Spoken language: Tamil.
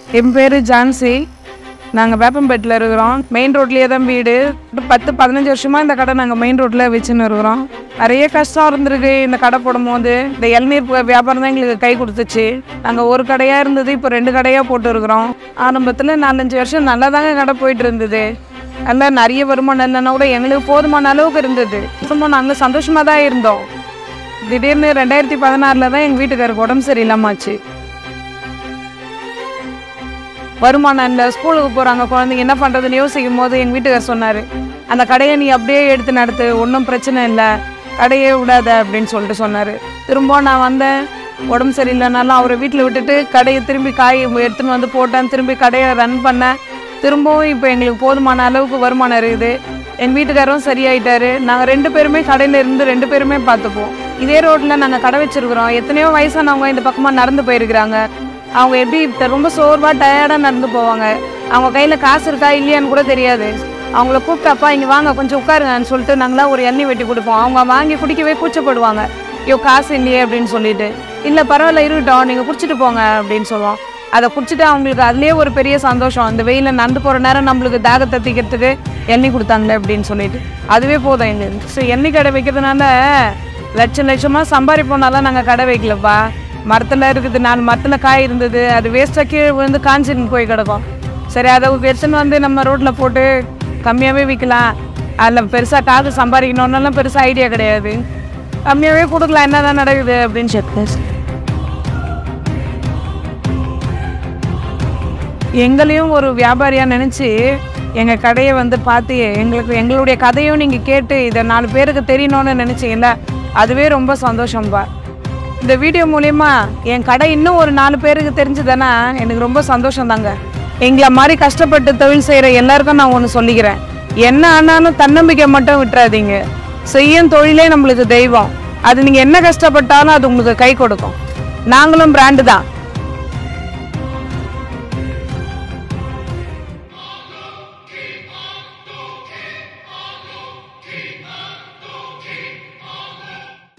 என் பேர் ஜான்சி. நாங்கள் வேப்பம்பேட்டில் இருக்கிறோம். மெயின் ரோட்லேயே தான் வீடு. 10-15 வருஷமாக இந்த கடை நாங்கள் மெயின் ரோட்டில் வச்சுன்னு இருக்கிறோம். நிறைய கஷ்டம் இருந்திருக்கு இந்த கடை போடும்போது. இந்த இளநீர் வியாபாரம் தான் எங்களுக்கு கை கொடுத்துச்சு. நாங்கள் ஒரு கடையாக இருந்தது, இப்போ 2 கடையாக போட்டு இருக்கிறோம். ஆரம்பத்தில் 4-5 வருஷம் நல்லா தாங்க கடை போயிட்டு இருந்தது. நல்லா நிறைய வருமானம் இல்லைன்னா கூட எங்களுக்கு போதுமான அளவுக்கு இருந்தது. சும்மா நாங்கள் சந்தோஷமாக தான் இருந்தோம். திடீர்னு 2016 தான் எங்கள் வீட்டுக்காருக்கு உடம்பு சரியில்லாமல் ஆச்சு. வருமானம் இல்லை, ஸ்கூலுக்கு போகிறாங்க குழந்தைங்க, என்ன பண்ணுறதுன்னு யோசிக்கும் போது எங்கள் வீட்டுக்கார் சொன்னார், அந்த கடையை நீ அப்படியே எடுத்து நடத்து, ஒன்றும் பிரச்சனை இல்லை, கடையே விடாத அப்படின்னு சொல்லிட்டு சொன்னார். திரும்ப நான் வந்தேன். உடம்பு சரியில்லைனாலும் அவரை வீட்டில் விட்டுட்டு கடையை திரும்பி காய் எடுத்துன்னு வந்து போட்டேன். திரும்பி கடையை ரன் பண்ணேன். திரும்பவும் இப்போ எங்களுக்கு போதுமான அளவுக்கு வருமானம் இருக்குது. எங்கள் வீட்டுக்காரரும் சரியாயிட்டாரு. நாங்கள் 2 பேருமே கடையில் இருந்து 2 பேருமே பார்த்துப்போம். இதே ரோட்டில் நாங்கள் கடை வச்சுருக்குறோம். எத்தனையோ வயசானவங்க இந்த பக்கமாக நடந்து போயிருக்கிறாங்க. அவங்க எப்படி ரொம்ப சோர்வாக டயர்டாக நடந்து போவாங்க. அவங்க கையில் காசு இருக்கா இல்லையான்னு கூட தெரியாது. அவங்கள கூப்பிட்டாப்பா இங்கே வாங்க கொஞ்சம் உட்காருங்கன்னு சொல்லிட்டு நாங்களாம் ஒரு எண்ணெய் வெட்டி கொடுப்போம். அவங்க வாங்கி குடிக்கவே கூச்சப்படுவாங்க. ஐயோ காசு இல்லையே அப்படின்னு சொல்லிட்டு. இல்லை பரவாயில்ல இருக்கட்டும், நீங்கள் குடிச்சிட்டு போங்க அப்படின்னு சொல்லுவோம். அதை குடிச்சிட்டு அவங்களுக்கு அதுலேயே ஒரு பெரிய சந்தோஷம். அந்த வெயிலில் நடந்து போகிற நேரம் நம்மளுக்கு தாகத்தை தீக்கிறதுக்கு எண்ணெய் கொடுத்தாங்களே அப்படின்னு சொல்லிட்டு அதுவே போதும் எங்களுக்கு. ஸோ எண்ணெய் கடை வைக்கிறதுனால லட்சமாக சம்பாதிப்போனாலாம் நாங்கள் கடை வைக்கலப்பா. மரத்தில் இருக்குது, 4 மரத்தில் காய் இருந்தது, அது வேஸ்ட்டாக கீழே விழுந்து காஞ்சின்னு போய் கிடக்கும். சரி அதை எடுத்துன்னு வந்து நம்ம ரோட்டில் போட்டு கம்மியாகவே விற்கலாம், அதில் பெருசாக காசு சம்பாதிக்கணுன்னாலும் பெருசாக ஐடியா கிடையாது, கம்மியாகவே கொடுக்கலாம், என்ன தான் நடக்குது அப்படின்னு சொல்லிட்டு எங்களையும் ஒரு வியாபாரியாக நினச்சி எங்கள் கடையை வந்து பார்த்து எங்களுடைய கதையும் நீங்கள் கேட்டு இதை 4 பேருக்கு தெரியணும்னு நினச்சிங்கல்ல, அதுவே ரொம்ப சந்தோஷம்பா. இந்த வீடியோ மூலயமா என் கடை இன்னும் ஒரு 4 பேருக்கு தெரிஞ்சுதானா எனக்கு ரொம்ப சந்தோஷம் தாங்க. எங்களை மாதிரி கஷ்டப்பட்டு தொழில் செய்கிற எல்லாருக்கும் நான் ஒன்று சொல்லிக்கிறேன், என்ன ஆனாலும் தன்னம்பிக்கை மட்டும் விட்டுறாதீங்க. செய்யும் தொழிலே நம்மளுக்கு தெய்வம். அது நீங்கள் என்ன கஷ்டப்பட்டாலும் அது உங்களுக்கு கை கொடுக்கும். நாங்களும் பிராண்டு தான்.